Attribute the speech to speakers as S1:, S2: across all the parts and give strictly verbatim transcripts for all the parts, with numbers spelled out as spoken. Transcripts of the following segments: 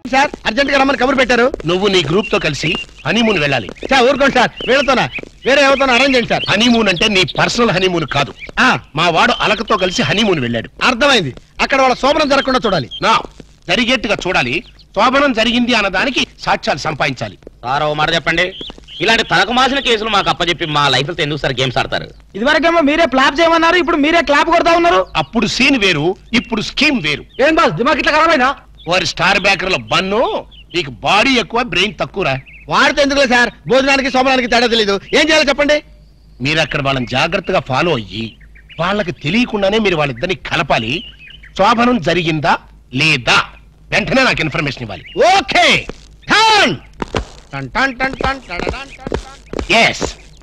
S1: Sir urgent గా రమ్మని కబురు పెట్టారు.
S2: నువ్వు నీ గ్రూప్ తో కలిసి హనీమూన్ వెళ్ళాలి.
S1: సార్ ఊరుకోండి సార్, వీళ్ళతోనా వేరే ఎవరితోనా అరేంజ్ చేయండి సార్.
S2: హనీమూన్ అంటే నీ పర్సనల్ హనీమూన్ కాదు. మా వాడు అలకతో కలిసి హనీమూన్ వెళ్ళాడు.
S1: అర్థమైంది. అక్కడ వాళ్ళ శోభనం జరగకుండా చూడాలి.
S2: నా జరిగేట్టుగా చూడాలి. శోభనం జరిగింది అన్నదానికి సాక్ష్యాలు సంపాదించాలి.
S3: సార్ ఓ మాట చెప్పండి, ఇలాంటి తలకు మాసిన కేసులు మాకు అప్పచెప్పి మా లైఫ్ తో ఎందుకు సార్ గేమ్స్ ఆడతారు?
S1: ఇదివరకేమో మీరే క్లాప్ చేయమన్నారు, ఇప్పుడు మీరే క్లాప్ కొడతా ఉన్నారు.
S2: అప్పుడు సీన్ వేరు, ఇప్పుడు స్కీమ్ వేరు.
S1: ఏం బాస్ దిమాగ్ ఇట్లా ఖరాబైనా?
S2: వారి స్టార్ బ్యాకర్ల బన్ను, నీకు బాడీ ఎక్కువ బ్రెయిన్ తక్కువరా.
S1: వాడితే ఎందుకులే సార్, భోజనానికి శోభనానికి తేడా తెలీదు. ఏం చేయాలో చెప్పండి.
S2: మీరు అక్కడ వాళ్ళని జాగ్రత్తగా ఫాలో అయ్యి వాళ్ళకి తెలియకుండానే మీరు వాళ్ళిద్దరిని కలపాలి. శోభనం జరిగిందా లేదా వెంటనే నాకు ఇన్ఫర్మేషన్ ఇవ్వాలి.
S1: ఓకే టన్ టన్ టన్ టన్ టన్ టన్ టన్.
S2: yes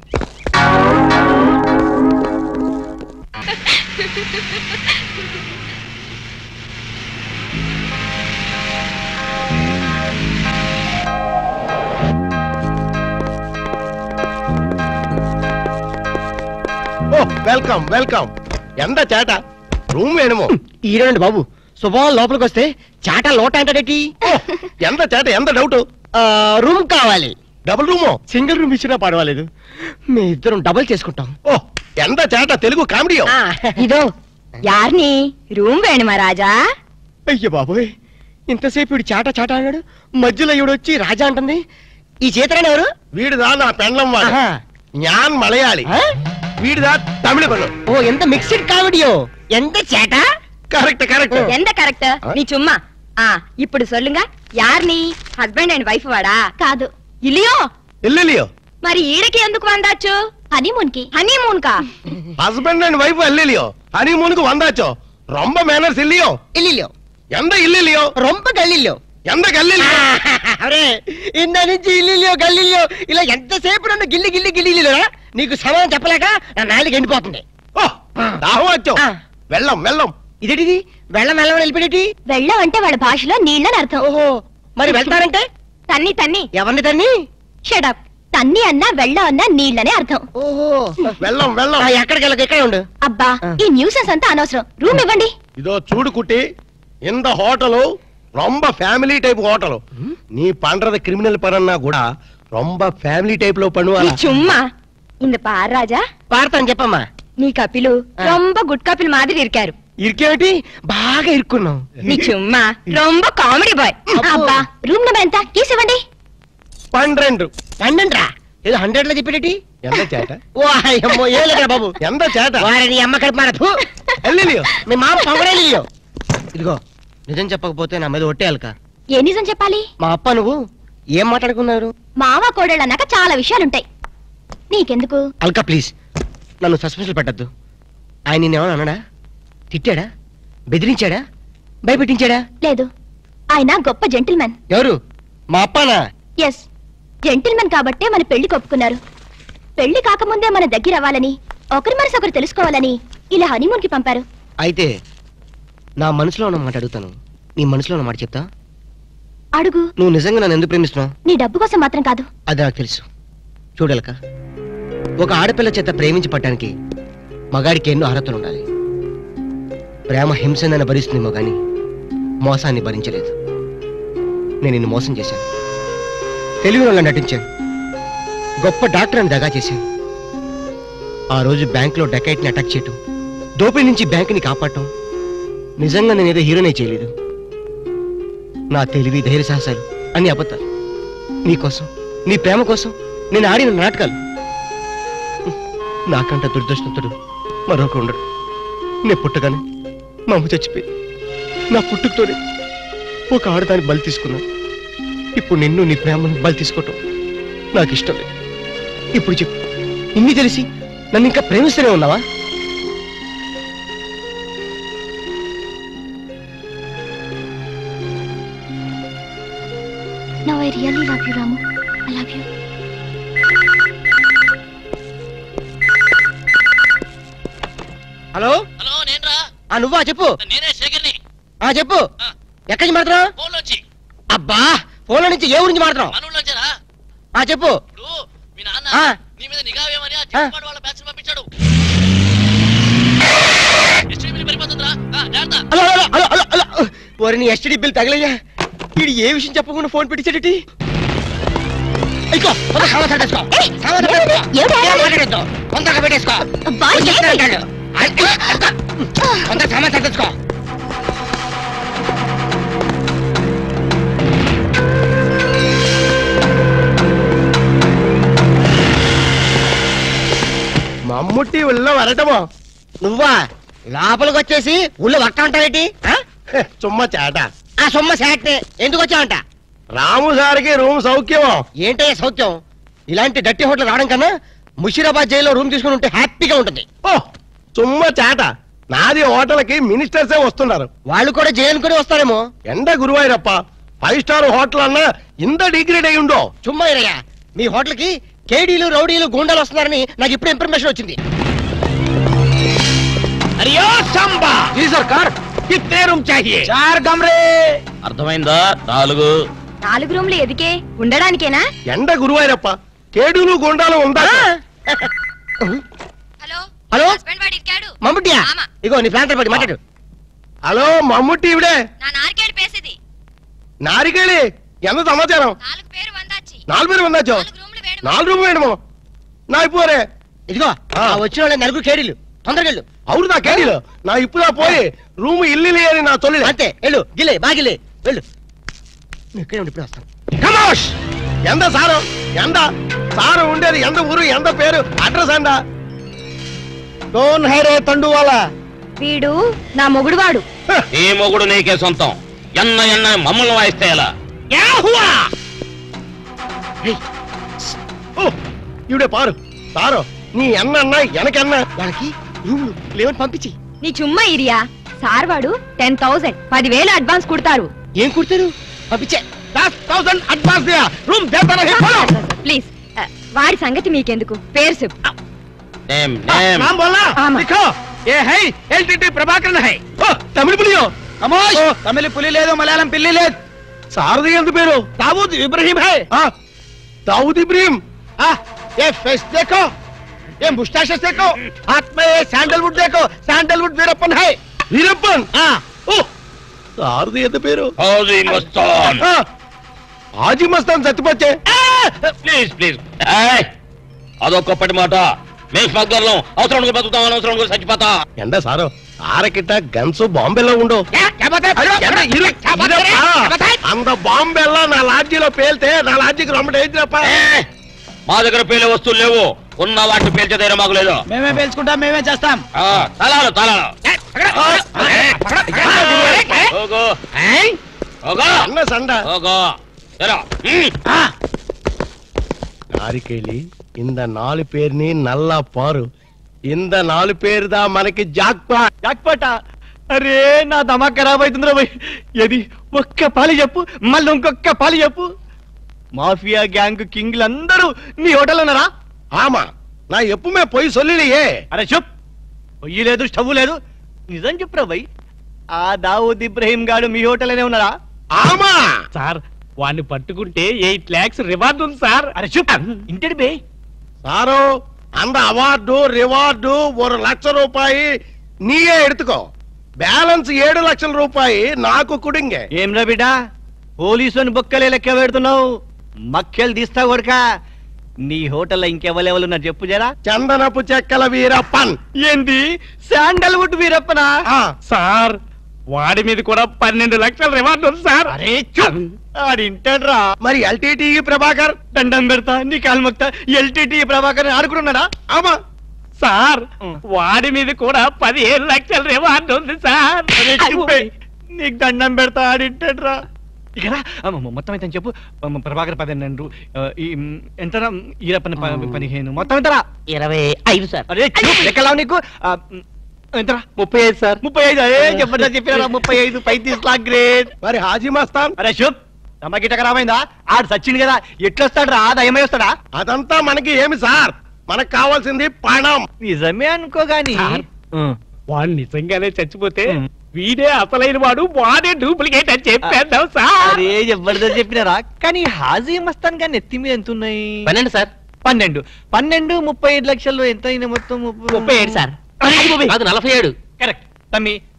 S1: ఓ వెల్కమ్ వెల్కమ్. ఎంత చేట రూమ్ వేణుమో ఈరండి బాబు. శుభం లోపలికి వస్తే చాట లోట అంటాడేటి. ఎంత చేట, ఎంత డౌట్. రూమ్ కావాలి. డబుల్ రూమో? సింగిల్ రూమ్ ఇచ్చినా పర్వాలేదు, మీ ఇద్దరం డబుల్ చేసుకుంటాం. ఓ ఎంత చేట, తెలుగు కామెడీ.
S4: ఇదో యార్ని రూమ్ వేణుమా రాజా.
S1: అయ్య బాబోయ్, ఇంతసేపు వీడు చాట చాట అన్నాడు, మధ్యలో ఈవిడ వచ్చి రాజా అంటుంది. ఈ చేతరాని ఎవరు? వీడిదా నా పెండ్లం వాడు. జ్ఞాన్ మలయాళి, వీడిదా తమిళ పడు. ఓ ఎంత మిక్స్డ్ కామెడీయో. ఎంత చేట. Correct correct.
S4: ఎంత కరెక్ట్. నీ చుమ్మా. ఆ ఇప్పుడు సొల్లుంగ, యార్ని హస్బెండ్ అండ్ వైఫ్ వాడా? కాదు, ఇల్లియో.
S1: ఇల్లియో
S4: మరి ఈడకి ఎందుకు వందాచ్చు? హనీమూన్ కి. హనీమూన్ కా?
S1: హస్బెండ్ అండ్ వైఫ్ ఇల్లియో, హనీమూన్ కు వందాచో. రొంబ మేనర్స్ ఇల్లియో. ఇల్లియో ఎంత ఇల్లియో, రొంబ గల్లియో. ఎంత గల్లియో. అరే ఇంద నుంచి ఇల్లియో గల్లియో ఇలా ఎంతసేపు నన్ను గిల్లి గిల్లి గిల్లిలో నీకు సమయం చెప్పలేక నా నాలుగు ఎండిపోతుంది. ఓ దాహం వచ్చో. వెళ్ళం వెళ్ళం. ఇదేటిది వెళ్ళం వెళ్ళం వెళ్ళిపోయేటి?
S4: వెళ్ళం అంటే వాళ్ళ భాషలో నీళ్ళని అర్థం.
S1: ఓహో, మరి వెళ్తారంటే?
S4: తన్ని తన్ని.
S1: ఎవరిని తన్ని?
S4: షడప్. తన్ని అన్నా వెళ్ళం అన్నా నీళ్ళనే అర్థం.
S1: ఓహో వెళ్ళం వెళ్ళం. ఎక్కడికి వెళ్ళక ఇక్కడే ఉండు.
S4: అబ్బా ఈ న్యూసెన్స్ అంతా అనవసరం, రూమ్ ఇవ్వండి.
S1: ఇదో చూడు కుట్టి, ఇంత హోటలు రొంబ ఫ్యామిలీ టైప్ హోటలు. నీ పండ్రద క్రిమినల్ పరన్నా కూడా రొంబ ఫ్యామిలీ టైప్ లో పనువా.
S4: చుమ్మా இந்த பார் ராஜா.
S1: పాడతాను చెప్పమ్మా.
S4: నీ కపిలు రొంబ గుడ్ కపిల్ మాదిరి ఇరికారు.
S1: ఇరికేమిటి, బాగా ఇరుక్కున్నాం.
S4: నీ చుమ్మా రొంబ కామెడీ బాయ్. అబ్బా రూమ్ నెంబర్ ఎంత? కీస్ ఇవ్వండి.
S1: పన్నెండు. పన్నెండు రా, ఏదో హండ్రెడ్ లో చెప్పేటి. ఎంత చేట. ఓ అయ్యమ్మో ఏ లేదా బాబు, ఎంత చేట. వారిని అమ్మ కడుపు మారదు. వెళ్ళియో మీ మామ పొగడేలియో. ఇదిగో నిజం చెప్పకపోతే నా మీద ఒట్టేయాలక.
S4: ఏ నిజం చెప్పాలి?
S1: మా అప్ప నువ్వు ఏం మాట్లాడుకున్నారు?
S4: మావ కోడళ్ళు అన్నాక చాలా విషయాలుంటాయి, నీకెందుకు?
S1: అల్కా ప్లీజ్ నన్ను సస్పెన్షన్ పెట్టద్దు. ఆయన నిన్నేమన్నా అన్నాడా, తిట్టాడా, బెదిరించాడా, భయపెట్టించాడా?
S4: లేదు, ఆయన గొప్ప జెంటిల్మెన్.
S1: ఎవరు? మా అప్పనా?
S4: ఎస్, జెంటిల్మెన్ కాబట్టే మన పెళ్లి కొప్పుకున్నారు. పెళ్లి కాకముందే మన దగ్గర అవ్వాలని, ఒకరి మనసు ఒకరు తెలుసుకోవాలని ఇలా హనీమూన్ కి పంపారు.
S1: అయితే నా మనసులో ఉన్న మాట అడుగుతాను, నీ మనసులో ఉన్న మాట చెప్తా.
S4: అడుగు.
S1: నువ్వు నిజంగా నన్ను ఎందుకు ప్రేమిస్తున్నావు?
S4: నీ డబ్బు కోసం మాత్రం కాదు.
S1: అది నాకు తెలుసు. చూడలక, ఒక ఆడపిల్ల చేత ప్రేమించి పట్టడానికి మగాడికి ఎన్నో అర్హతలు ఉండాలి. ప్రేమ హింసనని భరిస్తుందేమో గాని మోసాన్ని భరించలేదు. నేను నిన్ను మోసం చేశాను, తెలివిలో నటించాను, గొప్ప డాక్టర్ అని దగా చేశాను. ఆ రోజు బ్యాంకులో డకైట్ని అటాక్ చేయటం, దోపిడీ నుంచి బ్యాంకుని కాపాడటం, నిజంగా నేనేదో హీరోనే చేయలేదు. నా తెలివి, ధైర్య సాహసాలు అన్ని అబద్ధాలు. నీకోసం, నీ ప్రేమ కోసం నేను ఆడిన నాటకాలు. నాకంట దురదృష్టంతుడు మరొక ఉండడు. నేను పుట్టగానే మా అమ్మ చచ్చిపోయి నా పుట్టుకతోనే ఒక ఆడదాన్ని బలి తీసుకున్నాను. ఇప్పుడు నిన్ను, నీ ప్రేమను బలి తీసుకోవటం నాకు ఇష్టం లేదు. ఇప్పుడు చెప్పు, ఇన్ని తెలిసి నన్ను ఇంకా ప్రేమిస్తూనే ఉన్నావా?
S4: No, I really love you, Ramu. I love you.
S1: Hello
S3: hello నేనురా.
S1: ఆ నువ్వా? చెప్పు.
S3: నేనే శేఖర్ని.
S1: ఆ చెప్పు. ఎక్కడి నుంచి మాట్లాడుతున్నావు?
S3: ఫోన్ నుంచి.
S1: అబ్బా ఫోన్లో నుంచి ఏ ఊరించి మాట్లాడుతున్నావు?
S3: మనూళ్ళొచ్చారా?
S1: ఆ చెప్పు.
S3: ఇప్పుడు మీ నాన్న నీ మీద నిఘా వేయమని ఆ చిన్నపాడు వాళ్ళ బ్యాచ్ పంపించాడు. ఎస్టీడీ బిల్ పడిపోతుందిరా, జాగ్రత్త.
S1: Hello hello hello hello hello ఓరి నీ ఎస్టీడీ బిల్ తగిలయ్యా. వీడు ఏ విషయం చెప్పకుండా ఫోన్ పెట్టించాడటి ఇదిగో కొంత సమాచారం తెచ్చుకో.
S4: ఏయ్,
S1: సమాచారం
S4: ఏమిటి?
S1: తెచ్చుకో.
S4: ఏమిటి
S1: ఏం
S4: ఆడాలి?
S1: మాట్లాడొద్దు. కొంతగా పెట్టేసుకో.
S4: అబ్బా,
S1: కొంచెం
S4: ఏంటి?
S1: చెప్తాను అంటాడు. అది, ఎక్క. కొంత సమాచారం తెచ్చుకో.
S2: మమ్ముట్టి ఉళ్ళ వరటమో
S1: నువ్వా లోపలికి వచ్చేసి ఊళ్ళో వట్ట ఉంటావేటి
S2: చుమ్మ చేట
S1: ఆ సొమ్మ శాట్నే ఎందుకు వచ్చావంట?
S2: రాము సార్కి రూమ్ సౌఖ్యమో
S1: ఏంటయ్యా సౌఖ్యం? ఇలాంటి డట్టి హోటల్ రావడం కన్నా ముషీరాబాద్ జైల్లో రూమ్ తీసుకుని ఉంటే హ్యాపీగా ఉంటుంది.
S2: ఓ చుమ్మ చేట నాది హోటల్కి మినిస్టర్సే వస్తున్నారు.
S1: వాళ్ళు కూడా జైలు అనుకుని వస్తారేమో.
S2: ఎండ గురువాయిరప్ప ఫైవ్ స్టార్ హోటల్ అన్నా ఇంత డిగ్రేడ్ అయి ఉండో.
S1: చుమ్మా ఇరయ్యా, మీ హోటల్ కి కేడీలు రౌడీలు గూండాలు వస్తున్నారని నాకు ఇప్పుడు ఇన్ఫర్మేషన్ వచ్చింది.
S3: అరియో సంబా
S2: జీ సర్కార్
S3: కిత్నే రూమ్ చాహియే?
S2: చార్ కమరే.
S3: అర్థమైందా? నాలుగు.
S4: నాలుగు రూమ్లు ఎదికే ఉండడానికేనా?
S2: ఎండ గురువాయిరప్ప కేడులు గుండాలు ఉందా?
S4: హలో
S1: హలో
S4: హస్బెండ్ వాడి ఇక్కాడు
S1: మమ్ముట్టియా?
S4: ఆమా.
S1: ఇగో నీ ప్లాంటర్ పడి మాట్లాడు.
S2: హలో మమ్ముట్టి ఇవిడే
S4: నా నారికేడు పేసేది
S2: నారికేళి ఎంత సమాచారం?
S4: నాలుగు పేరు వందాచి
S2: నాలుగు పేరు ఉందాచో
S4: నాలుగు రూమ్లు వేడు
S2: నాలుగు రూమ్ వేయడము నా ఇప్పుడే
S1: ఇదిగో
S2: ఆ.
S1: ఆ వచ్చిన వాళ్ళ నలుగురు కేడీలు తొందరగా వెళ్ళు.
S2: అవును నా కేడీలు నా ఇప్పుడా పోయి రూమ్ ఇల్లు అని నా తొలి
S1: అంతే వెళ్ళు, గిలే బాగిలే వెళ్ళు. నువ్వు ఇక్కడే ఉండి ఇప్పుడు వస్తాను.
S2: కమోష్ ఎంత సారు ఎంత సారు ఉండేది ఎంత ఊరు ఎంత పేరు అడ్రస్ అండ డోన్ హైరే తండువాలా
S4: వీడు నా మొగుడు వాడు.
S3: నీ మొగుడు నీకే సొంతం. ఎన్న ఎన్న మమ్మల్ని వాయిస్తే ఎలా?
S2: ఓ ఇవిడే పారు సారు నీ ఎన్న అన్న ఎనకన్నా
S1: వాళ్ళకి రూములు లేవని పంపించి
S4: నీ చుమ్మా ఇరియా సార్ వాడు టెన్ థౌసండ్ పదివేలు అడ్వాన్స్ కుడతారు.
S1: ఏం కుడతారు? పంపించే.
S2: దస్ థౌసండ్ అడ్వాన్స్ దియా రూమ్ దేతా
S4: ప్లీజ్ వాడి సంగతి మీకెందుకు, పేరు చెప్పు.
S3: నేమ్ నేమ్
S2: नाम बोलना
S4: आमा।
S2: लिखो ये है एलटीटी प्रभाकरन है ओ तमिल पुलियो कमोश तमिल पुली లేదు మలయాళం పిల్లి లేదు సారది ఎంత పేరు దావూద్ ఇబ్రహీం है हां दाऊद इब्राहिम हां ये फेस देखो ये मुस्टैचेस देखो हाथ में ये सैंडलवुड देखो सैंडलवुड वीरप्पन है वीरप्पन हां ओ సారది ఎంత పేరు
S3: హౌజీ మస్తాన్.
S2: हां हाजी मस्तान సత్యపచ్చే
S3: ప్లీజ్ ప్లీజ్ అదొక్కప్పటి మాట. మేము స్మగ్లర్లం. అవసరం బతుకుతాం, అనవసరం చచ్చిపోతా.
S2: ఎండ సారు ఆరకిట్ట గన్స్ బాంబేలో ఉండు అంత బాంబెల్లా నా లాడ్జీలో పేల్తే నా లాడ్జీకి రమ్మట ఏంటిరప్ప
S3: ఏ, మా దగ్గర పేలే వస్తువులు లేవు. ఉన్న వాటిని పేల్చే ధైర్యం మాకు లేదు.
S5: మేమే పేల్చుకుంటాం, మేమే చేస్తాం.
S3: ఆ, తలాలు తలాలు ఓగో ఓగో
S2: అన్న సండ
S3: ఓగో ఎరా. మ్.
S2: నారికేళి ఇంద నాలు పేరుని నల్లా పారు ఇంద నాలు పేరుదా మనకి జాక్పా
S5: జాక్పాట. అరే నా దమా ఖరాబ్ అవుతుందిరా భయ్. ఏది ఒక్క పాలి చెప్పు, మళ్ళీ ఇంకొక్క పాలి చెప్పు. మాఫియా గ్యాంగ్ కింగ్లు అందరూ మీ హోటల్ ఉన్నారా?
S2: ఆమా నా ఎప్పుమే పోయి సొల్లియే
S5: అరే చెప్, పొయ్యి లేదు స్టవ్ లేదు, నిజం చెప్పురా భయ్. ఆ దావూద్ ఇబ్రహీం గాడు మీ హోటల్లోనే ఉన్నారా?
S2: ఆమా
S5: సార్ వాడిని పట్టుకుంటే ఎయిట్ లాక్స్ రివార్డు ఉంది సార్. అరే చెప్ ఇంటి బే.
S2: సారు அந்த అవార్డు రివార్డు ఒక లక్ష రూపాయి నీయే ఎడుతుకో బ్యాలెన్స్ ఏడు లక్షల రూపాయి నాకు కుడింగే
S5: ఏం రా బిడ్డ, పోలీసుని బొక్కలే లెక్క పెడుతున్నావు, మక్కలు తీస్తా కొడక. నీ హోటల్లో ఇంకెవరెవరు ఉన్నారు చెప్పు జరా.
S2: చందనపు చెక్కల వీరప్పన్
S5: ఏంది శాండల్వుడ్ వీరప్పనా?
S2: ఆ,
S5: సార్ వాడి మీద కూడా పన్నెండు లక్షల రివార్డు ఉంది సార్. అరే ఆడింటాడ్రా.
S2: మరి ఎల్టీటీ ప్రభాకర్
S5: దండం పెడతా నీ కాలు మొక్తా. ఎల్టీటీ ప్రభాకర్ ఆడుకున్నాడా?
S2: ఆమా
S5: సార్ వాడి మీద కూడా పదిహేను లక్షల రివార్డు ఉంది సార్. నీకు దండం పెడతా ఆడింటాడ్రా. ఇక్కడ మొత్తం అయితే చెప్పు. ప్రభాకర్ పదిహేను, ఈ ఎంత ఈరప్పని పదిహేను, మొత్తం ఎంతరా?
S3: ఇరవై ఐదు సార్.
S5: అరే లెక్కలా నీకు ఎంతరా? ముప్పై ఐదు సార్. ముప్పై ఐదు అరే చెప్పండి చెప్పినారా? ముప్పై ఐదు పైతీస్ లాక్ గ్రేట్.
S2: మరి హాజీ మస్తాన్
S5: అరే శుభ్ తమ్మగిట్ట ఖరాబైందా? ఆడు సచ్చింది కదా, ఎట్లొస్తాడు రా? దయమై వస్తాడా?
S2: అదంతా మనకి ఏమి సార్, మనకు కావాల్సింది పణం.
S5: నిజమే అనుకో గాని
S6: వాడు నిజంగానే చచ్చిపోతే వీడే అసలైన వాడు, వాడే డూప్లికేట్ అని చెప్పేద్దాం సార్.
S5: అరే జబర్దస్త్ చెప్పినారా? కానీ హాజీ మస్తాన్ గాని ఎత్తి మీద ఎంత ఉన్నాయి?
S3: పన్నెండు సార్.
S5: పన్నెండు పన్నెండు ముప్పై ఐదు లక్షలు ఎంత అయినా మొత్తం?
S3: ముప్పై ఏడు సార్. అది నలభై ఏడు.
S5: కరెక్ట్ తమ్మి,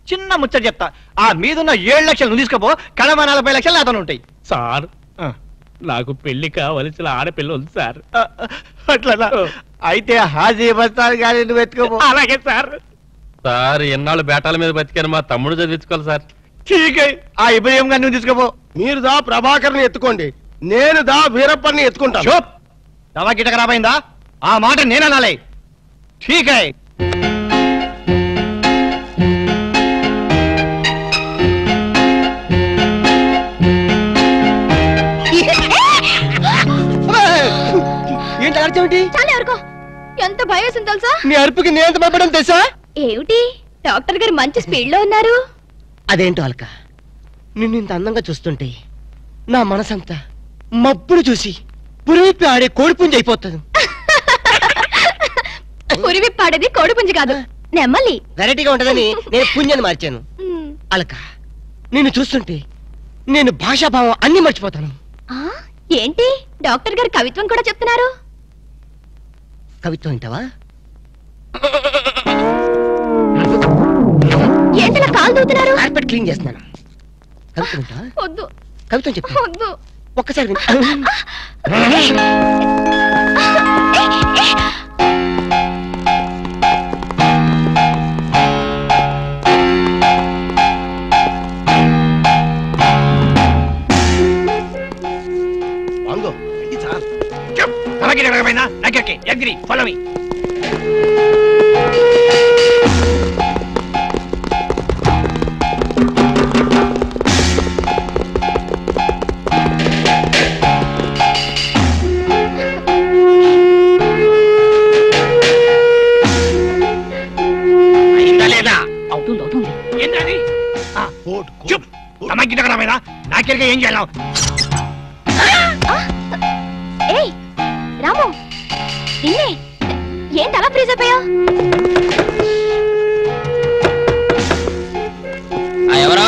S2: చిన్న ముచ్చట చెప్తా. ఆ మీదున్న ఏడు లక్షలు నువ్వు తీసుకోపో, కడమ నలభై లక్షలు అతను ఉంటాయి.
S6: సార్ నాకు పెళ్లి కావలసిన ఆడపిల్ల ఉంది సార్.
S2: అట్లా అయితే హాజీ బస్తాను కానీ నువ్వు ఎత్తుకోపో.
S6: అలాగే సార్.
S3: సార్ ఎన్నాళ్ళు బేటాల మీద బతికాను, మా తమ్ముడు చదివించుకోవాలి సార్.
S2: ఠీకే, ఆ ఇబ్రహీం గారిని నువ్వు తీసుకోపో.
S7: మీరు దా ప్రభాకర్ని ఎత్తుకోండి, నేను దా వీరప్పని ఎత్తుకుంటాను.
S2: చూప్, దవా గిట ఖరాబైందా? ఆ మాట నేననాలే. ఠీకే.
S1: ఏంటి అర్థమేంటి?
S4: చాలా ఎవరికో ఎంత భయం వేసింది తెలుసా?
S1: నీ అరుపుకి నేను ఎంత భయపడడం తెలుసా?
S4: ఏమిటి డాక్టర్ గారు మంచి స్పీడ్ లో ఉన్నారు?
S1: అదేంటో అల్క, నిన్ను ఇంత అందంగా చూస్తుంటే నా మనసంతా మబ్బులు చూసి పురివిప్పి ఆడే కోడిపుంజి అయిపోతుంది.
S4: పురివిప్పాడేది కోడిపుంజి కాదు, నెమ్మలి.
S1: వెరైటీగా ఉంటదని నేను పుంజని మార్చాను. అలక, నిన్ను చూస్తుంటే నేను భాషాభావం అన్ని మర్చిపోతాను.
S4: ఆ, ఏంటి డాక్టర్ గారు కవిత్వం కూడా చెప్తున్నారు?
S1: కవిత్వం వింటావా?
S4: ఏంటలా కాలు దూతున్నారు?
S1: కార్పెట్ క్లీన్ చేస్తున్నాను. కవిత్వం వింటావా?
S4: వద్దు
S1: కవిత్వం చెప్పు.
S4: వద్దు.
S1: ఒక్కసారి విను.
S7: వాంగో ఇది సార్.
S2: దవా గిట ఖరాబైందా? నగ్గకి యగ్రి ఫాలో మీ.
S6: అవుతుంది అవుతుంది.
S2: ఏంటది? చూప్, దవా గిట ఖరాబైందా? నాకెరగా ఏం చేయాలి?
S4: ఏయ్ రాము, నిన్నే. ఏంటి అలా ఫ్రీజ్ అయిపోయావు?
S3: ఎవరో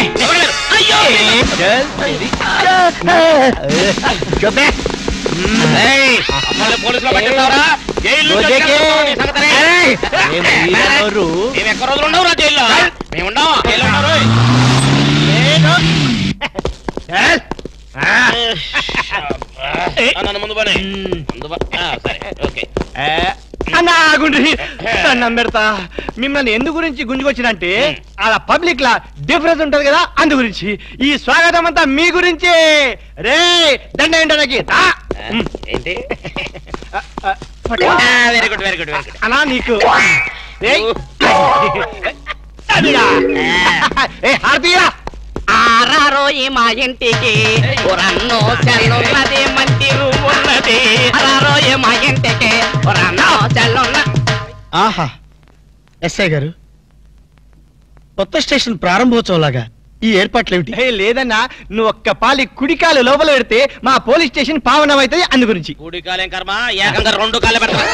S3: పోలీసులో పట్టిస్తావరా? జైలు ఎక్కడ రోజులు ఉండవు రా జైల్లో? మేము ఉండవు జైల్లో ఉన్నారు. నన్ను ముందు పని ముందు సరే ఓకే.
S2: అన్నా గుండ్రి దండం పెడతా. మిమ్మల్ని ఎందు గురించి గుంజుకొచ్చినంటే అలా పబ్లిక్ లా డిఫరెన్స్ ఉంటది కదా, అందు గురించి. ఈ స్వాగతం అంతా మీ గురించే. రే దండ ఏంటనకి
S3: ఏంటి? Very good very good very good.
S2: అన్నా నీకు హారతీయరా.
S8: ఆరారో ఈ మా ఇంటికి రన్నో చెల్లున్నది మంచి రూమ్ ఉన్నది. ఆరారో ఈ మా ఇంటికి రన్నో చెల్లున్న.
S2: ఆహా, ఎస్ఐ గారు, కొత్త స్టేషన్ ప్రారంభోత్సవం లాగా ఈ ఏర్పాట్లు ఏమిటి? లేదన్నా, నువ్వు ఒక్క పాలి కుడికాలు లోపల పెడితే మా పోలీస్ స్టేషన్ పావనం అవుతుంది, అందు గురించి.
S3: కూడి కాలేం కర్మ, ఏకంగా రెండు కాళ్ళ పెడతా.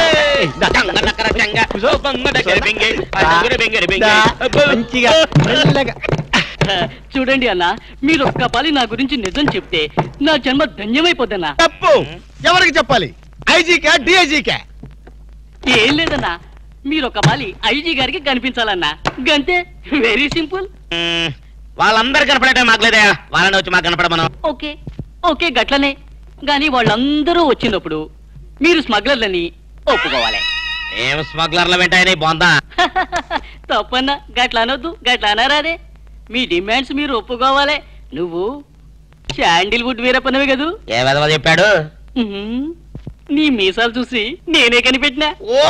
S2: మంచిగా మెల్లగా.
S8: చూడండి అన్న, మీరు ఒక్క పాలి నా గురించి నిజం చెప్తే నా జన్మ ధన్యమైపోద్దన్నా.
S2: తప్పు. ఎవరికి చెప్పాలి? ఐజీకా డిఐజీకా?
S8: ఏం లేదన్నా, మీరు ఒక పాలి ఐజీ గారికి కనిపించాలన్నా, గంతే. Very simple.
S3: వాళ్ళందరూ కనపడటం మాకులేదయా, వాళ్ళని వచ్చి మాకు కనపడమను.
S8: ఓకే ఓకే గట్లనే. గాని వాళ్ళందరూ వచ్చినప్పుడు మీరు స్మగ్లర్లని ఒప్పుకోవాలి.
S3: ఏం స్మగ్లర్ల వెంటాయని బొందా?
S8: తప్పన్నా, గట్ల అనొద్దు, గట్ల అనరాదే. మీ డిమాండ్స్ మీరు ఒప్పుకోవాలి. నువ్వు శాండిల్వుడ్ వీరప్పనవి కదూ?
S3: ఏ విధవ చెప్పాడు?
S8: ఉహుం, నీ మీసాలు చూసి నేనే కనిపెట్టినా.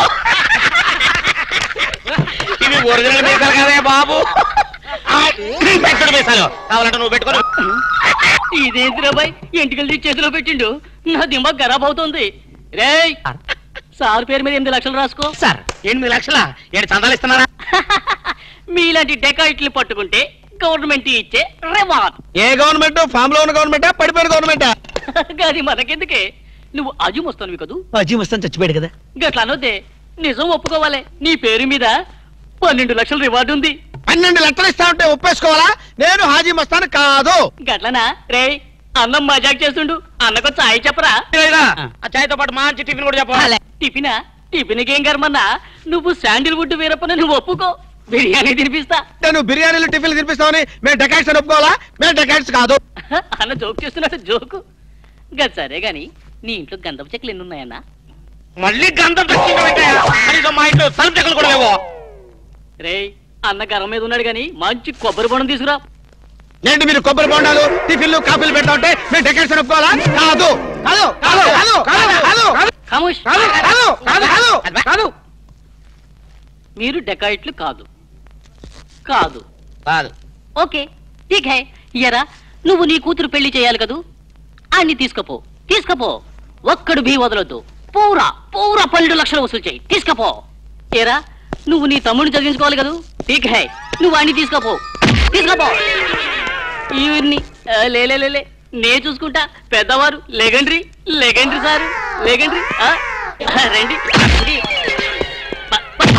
S3: ఇవి ఒరిజినల్ మీసాలు కదే బాబు. పెట్టుడు మీసాలు కావాలంటే నువ్వు పెట్టుకో.
S8: ఇదేంటి రాబాయ్, ఎంటికలు తీసి చేతిలో పెట్టిండు. నా దిమాగ్ ఖరాబ్ అవుతుంది. రేయ్, సార్ పేరు మీద ఎనిమిది లక్షలు రాసుకో.
S3: సార్ ఎనిమిది లక్షల ఏడు చందాలు ఇస్తున్నారా?
S8: మీలాంటి డెకాయిట్లు పట్టుకుంటే గవర్నమెంట్ ఇచ్చే రివార్డ్.
S2: ఏ గవర్నమెంట్? ఫామ్ లో ఉన్న గవర్నమెంటా, పడిపోయిన గవర్నమెంటా?
S8: కానీ మనకెందుకే, నువ్వు అజీమ్ వస్తాను కదూ?
S2: అజీ వస్తాను, చచ్చిపోయాడు కదా.
S8: గట్లా అనొద్దే, నిజం ఒప్పుకోవాలి. నీ పేరు మీద పన్నెండు లక్షల రివార్డు ఉంది.
S2: పన్నెండు లక్షలు ఇస్తా ఉంటే ఒప్పేసుకోవాలా? నేను హాజీ మస్తాను కాదు.
S8: గట్లనా? రేయ్, అన్నం మజాక్ చేస్తుండు, అన్నకు చాయ్ చెప్పరా?
S3: ఆ చాయ్తో పాటు మంచి టిఫిన్ కూడా చెప్పాలి.
S8: టిఫినా? టిఫిన్కి ఏం కర్మన్నా, నువ్వు శాండిల్వుడ్ వీరప్పని నువ్వు ఒప్పుకో. బిర్యానీ తినిపిస్తా
S7: నేను బిర్యానీలు టిఫిన్లు తినిపిస్తామని మేము డెకాట్స్ అని ఒప్పుకోవాలా? మేము డెకాట్స్ కాదు.
S8: అన్న జోక్ చేస్తున్నట్టు జోకు గది సరే గాని నీ ఇంట్లో గంధపు చెక్కలు ఎన్ని ఉన్నాయన్నా?
S3: మళ్ళీ గంధం తెచ్చింది మా ఇంట్లో తలుపు చెక్కలు కూడా లేవో.
S8: రే అన్న గర్వం మీద ఉన్నాడు గాని మంచి కొబ్బరి బొండం తీసుకురా.
S7: ఏంటి మీరు కొబ్బరి బొండాలు టిఫిన్లు కాఫీలు పెడతా ఉంటే మేము డెకాట్స్ అని ఒప్పుకోవాలా? కాదు కాదు కాదు కాదు కాదు కాదు
S8: ఖమోష్.
S7: కాదు కాదు కాదు కాదు
S8: మీరు డెకాయిట్లు కాదు కాదు
S1: కాదు.
S8: ఓకే ఠీక్ హై. ఇయరా నువ్వు నీ కూతురు పెళ్లి చేయాలి కదూ, అన్ని తీసుకపో తీసుకపో. ఒక్కడు భీ వదలొద్దు. పూరా పూరా పన్నెండు లక్షలు వసూలు చేయి. తీసుకపో. ఏరా నువ్వు నీ తమ్ముడిని చదివించుకోవాలి కదూ, ఠీక్ హై. నువ్వు అన్ని తీసుకపో తీసుకపో. ఇవన్నీ లేలే లేలే నే చూసుకుంటా. పెద్దవారు లెగండ్రి లెగండ్రి సారు లెగండ్రి. రండి రండి. ప- ప-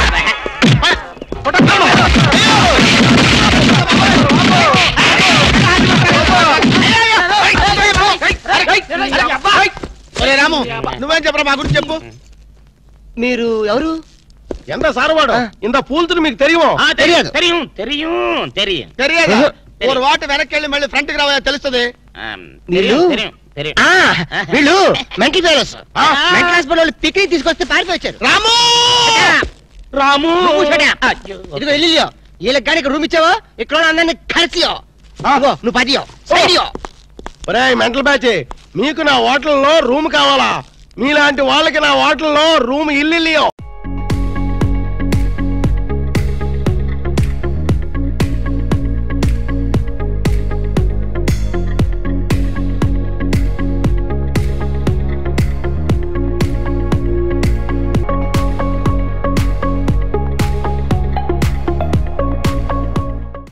S7: ఒరే రాము నువ్వేం చెప్పరా మా గురించి చెప్పు.
S1: మీరు ఎవరు?
S7: ఎంత సారవాడు ఇంత పూల్తుని మీకు తెలియమో?
S1: తెలియదు.
S3: తెరియం తెరియం తెరియం
S7: తెలియదు. ఒక వాటి వెనక్కి వెళ్ళి మళ్ళీ ఫ్రంట్ కి రావా తెలుస్తుంది.
S1: వీళ్ళు
S3: తెరియం తెరియం
S1: ఆ, వీళ్ళు మెంటల్ ఫెలోస్. మెంటల్ హాస్పిటల్ వాళ్ళు పిక్నిక్ తీసుకొస్తే పారిపోయి వచ్చారు.
S7: రాము
S3: రాము
S1: ఇదిగో వెళ్ళియో వీళ్ళకి కానీ ఇక్కడ రూమ్ ఇచ్చావో ఇక్కడ ఉన్న అందరినీ కలిసియో. నువ్వు పదియో సైడియో.
S7: ఒరే మెంటల్ బ్యాచ్ మీకు నా హోటల్లో రూమ్ కావాలా? మీలాంటి వాళ్ళకి నా హోటల్లో రూమ్ ఇల్లు